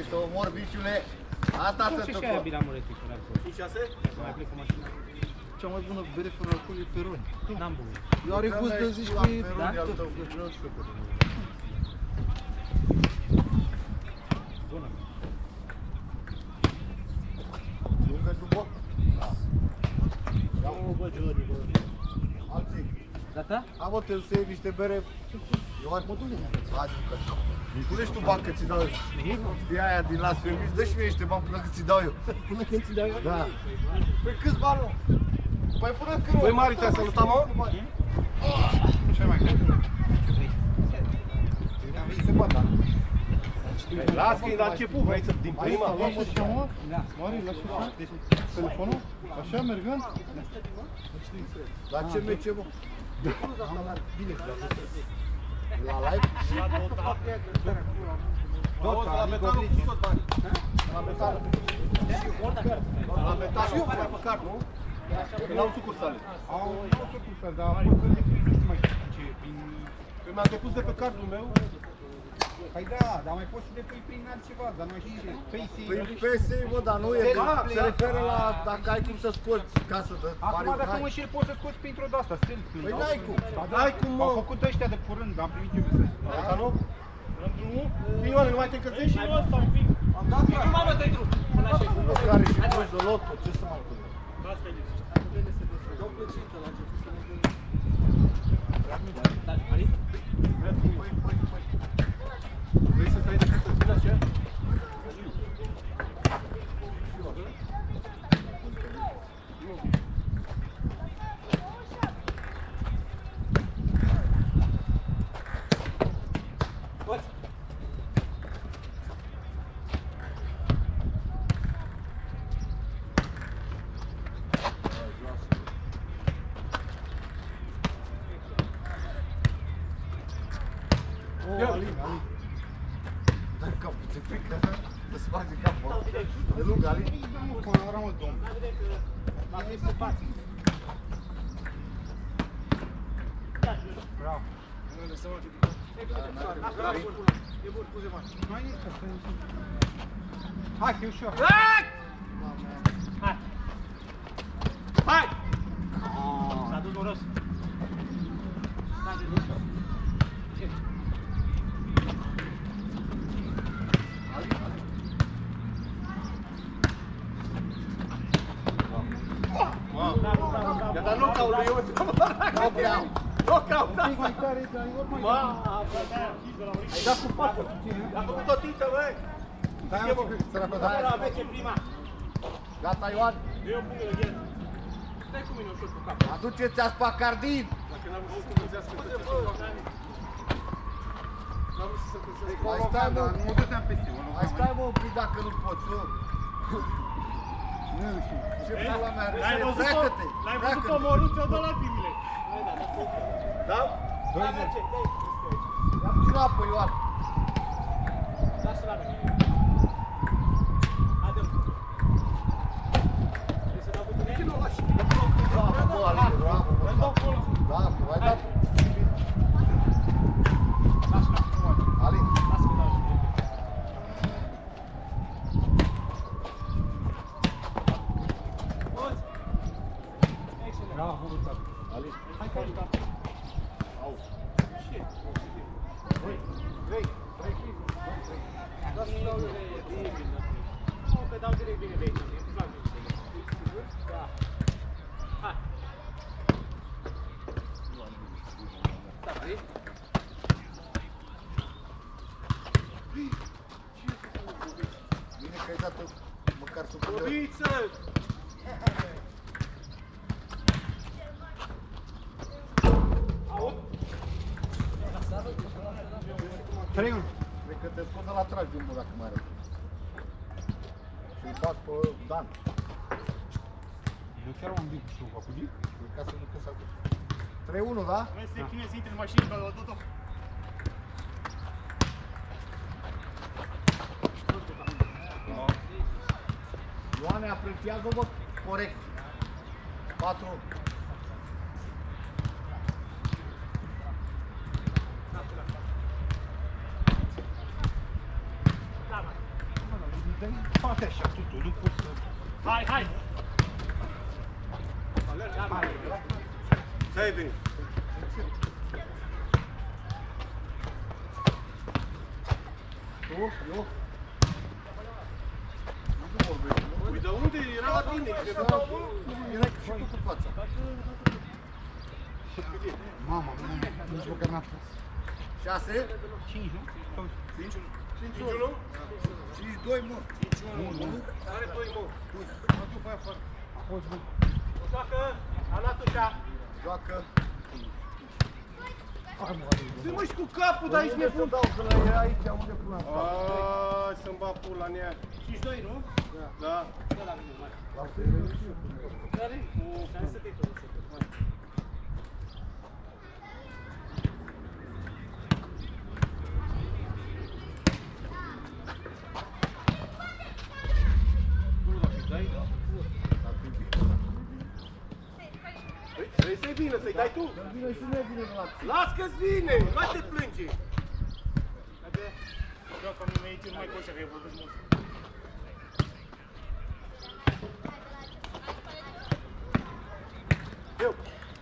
Vrei să omor viciule? Asta se întâmplă. Ce și aia bine amuletic era acolo? 5-6? Mai plec cu mașina. Cea mai bună bere fără alcool e Peroni. N-am băut. Eu are gust de zici că e... Da? Bună. Lungă după? Da. Nu, bă, Giorgi, bă. Alții. Gata? Am o te să iei niște bere. Ioan, mă duc. Hai, jucă. Pune și tu bani că ți dau eu. Știi aia din Las Vegas? Dă și mie niște bani până când ți dau eu. Până când ți dau eu? Da. Păi câți bani, mă? Păi până când... Băi, Mari, te-ai salutat, mă? Ce mai cred? Am venit să bata. Las că e la început, vrei să din prima? Lași așa, mă? Mari, lași așa? Telefonul? Așa, mergând? La ce mece, mă? Bine, la live? Dota, la metalul cu tot banii. La metalul. La metalul, și eu fac pe card, nu? Că n-au sucursale. Au sucursale, dar am fost nu mai știu ce e, prin... Că mi-a depus de pe cardul meu. Păi da, dar mai poți să depui prin altceva, dar nu știi ce. Păi PSI, bă, dar nu e, se referă la dacă ai cum să scoți casă de Acum dacă mă știi, poți să scoți printr-o de-asta, selfie. Păi n-ai cum. N-ai cum, mă. Au făcut ăștia de curând, am primit eu mesaj. Asta nu? Rândul 1? Ioane, nu mai te încălzești? Și ăsta un pic. Am dat, frate. Nu mă dai drum. Care și poți de lotul, ce să mai pune? Vrei să stai de cât să spune așa? Dă-mi capul, ți-e frică? Îți face capul. E lung, Ali? Nu, până mă, domn. Bravo. Hai, că e ușor. Hai! Hai! S-a dus noros. I-a dat knockout lui eu. Knockout, da. Ai dat cu față. A făcut o tintă, băi. Aveți prima. Gata, Ioan? Eu pun de gheță. Stai cu mine ușor cu capul. Aduceți aspacardin! Dacă n-am vrut să încălzească, n-am vrut să se încălzească. Mai stai, mă, Nu dădeam peste, mai stai, mă, un pic dacă nu poți, eu. nu știu. Ce pula mea, L-ai văzut-o? pleacă-te! L-ai văzut-o măruță, dă la bibile. Da? Da, merge, dai. Ia puțin apă, Ioan! Lasă la mine. Adem. Vrei să dau cu tine? Nu, lași. Bravo, bă, Ali, bravo, bă, da, bă, ai dat. Ali, Lasă că dau și tine. Bravo, Ali, Hai că ajut. au. Da să dau direct. Nu, că dau direct bine de aici. Da. Hai. Da, vrei? Bine că ai dat măcar să pune. Bobiță! Aud? 3-1. Cred că te scot de la trag din bă, dacă mai are. Și-l bag pe Dan. Eu chiar am bine cu șuva, cu G? Ca să ducă să aduc. 3-1, da? Vrei să te chinuie să intri în mașină ca la tot. Ioane, apreciază-vă corect. 4. Poate așa, tu nu poți să... Hai, hai! Ce ai venit? Eu? Nu vorbești, nu? Păi, dar unde era la tine? Erai și tu cu fața. Mama, nici măcar n-a fost. 6? 5, nu? 5? 5-1? 5-2, mă. 5-1. Are 2, mă. Mă duc pe aia afară. A fost bun. O joacă, a luat ușa. Joacă. Hai mă, Zi mă și cu capul, dar aici Unde să nebun. dau, că la era aici, unde pun asta? Aaaa, să-mi bag pula în ea. 5-2, nu? Da. Dă la mine, mai. La fel și eu. Care? Cu șanse de tot. Vrei să-i vină, să-i dai tu? Dar vine și nu e bine de la tine. Las că-ți vine, nu te plânge. Haide, joacă mine aici, nu mai poți să vorbesc mult. Eu.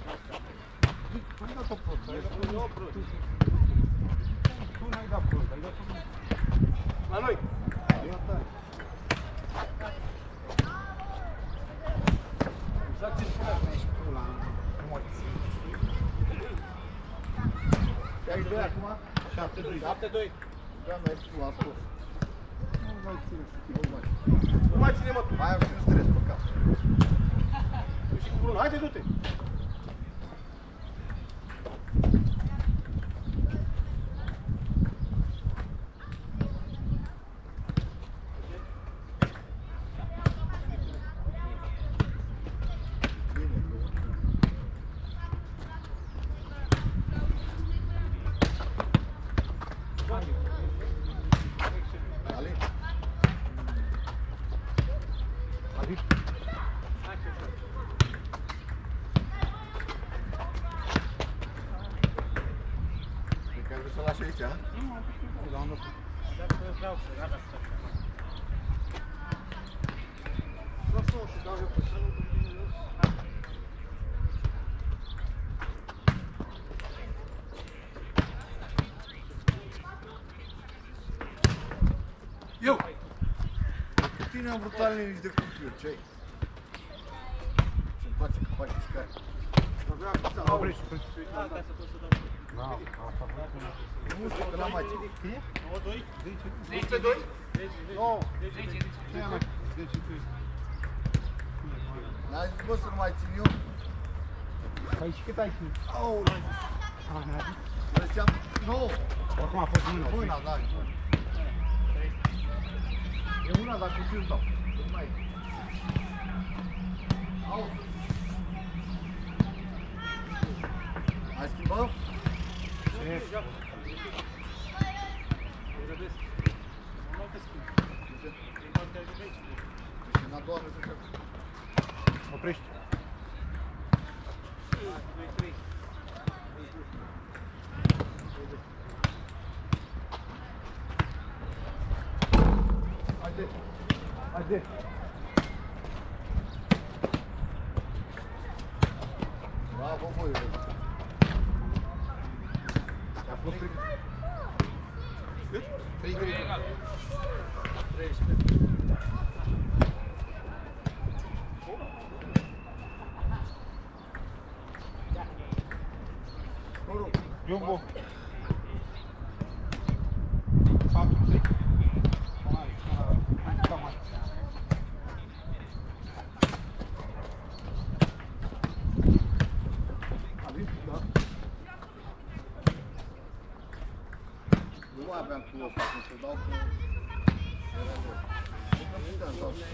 Ai dat-o prost, ai dat-o prost. Tu n-ai dat prost, ai dat-o prost. La noi. Exact ce spuneam, ești pula. Nu mă țin. Ce ai doi acum? 7-2. 7-2. Da, mai ești tu, a scos. Nu mai ține să fie. Nu mai. Nu mai ține, mă, tu. Mai am și un stres pe cap. Tu și cu Bruno, haide, du-te. Ali? Adică, Pe care vrei să-l lași aici, a? da, am dat. Dacă vreau să gata să fac. Lasă-o și dau eu pe să nu continui. Eu. Cu tine am vrut ale nici de cumpiuri, ce ai? Ce-mi face că faci iscare? Oprește, oprește. Da, ca să pot să dau. Da, asta a fost una. Nu știu că n-am mai. Cât e? 9-2? 10-2? 10. Ce ia mai? 10-3. N-ai zis, bă, să nu mai țin eu? Păi și cât ai ținut? Au, Ah, n-ai zis? eu ziceam, nu, Oricum a fost mâna. mâna, da. E mâna, dar cu ce îți dau? Nu mai e. Au. Mai schimbăm? Ce? Și în a doua nu se Oprește. Haide. Haide. Bravo, băi. A fost frică. Cât? Frică. 13. Jumbo. 4-3. Cam mai. Nu mai aveam cu ăsta, cum să dau cu... Era rău. Nu puteam să dau cu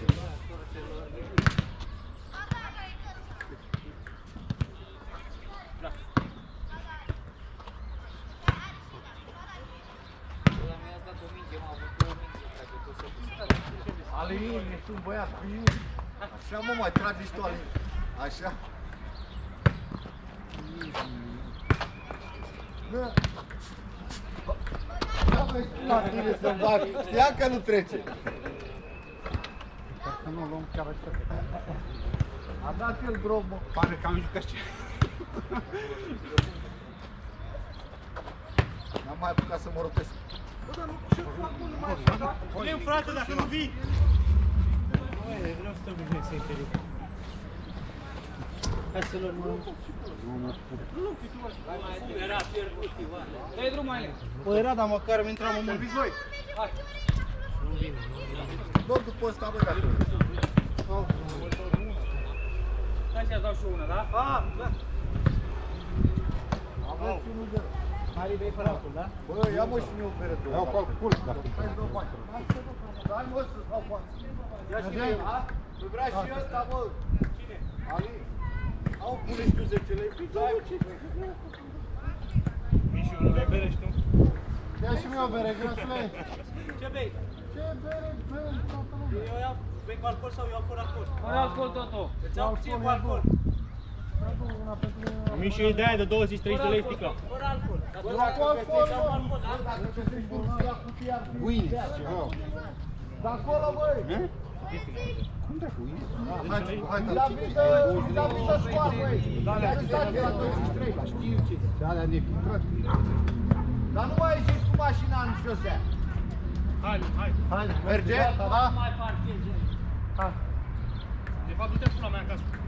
Alin, ești un băiat cu iu. Așa, mă, mai tragi și tu, Alin. Așa. Da. Da, băi, la tine să-mi bag. Știam că nu trece. nu luăm chiar așa. A dat el drog, mă. Pare că am jucat ce. N-am mai apucat să mă rotesc. Bă, dar nu ce fac, mă, nu mai așa. Punem, frate, dacă nu vii! Vreau să te obișnuiesc să-i feric. Hai să luăm, mă. Era pierdut, Ioane. Dă-i drum mai lent. Bă, era, dar măcar îmi intram în mult. Serviți voi? Hai. Nu vine. Doar după ăsta, băi, dacă. Hai să-ți dau și una, da? Da. Aveți unul de... Mari bei fără alcool, da? Bă, ia mă și mie o bere de Iau calcul, dacă. Hai să dau bani. Hai mă să dau bani. Ia și mie, a? Păi vrea și ăsta, bă. Cine? Ali. Au, pune și tu 10 lei. Dai, Vii și unul, bei bere și tu? Ia și mie o bere, grăsule. Ce bei? Ce bere, bă, toată lumea. Eu iau, bei cu alcool sau iau fără alcool? Fără alcool, totul. Îți iau puțin cu alcool. Mi și o idee de 20-30 de lei sticla. Fără alcool. bă, dacă găsești alcool, bă, dacă găsești băuția cutia ar fi... Uine. De acolo, băi. Cum de uine? David dă scoar, băi. Chiar îți dați la 23. Știu ce, alea nefiltrat. Dar nu mai ieșiți cu mașina în șosea. Hai. Merge? Ha? Mai parchezi. De fapt, du-te pula mea acasă.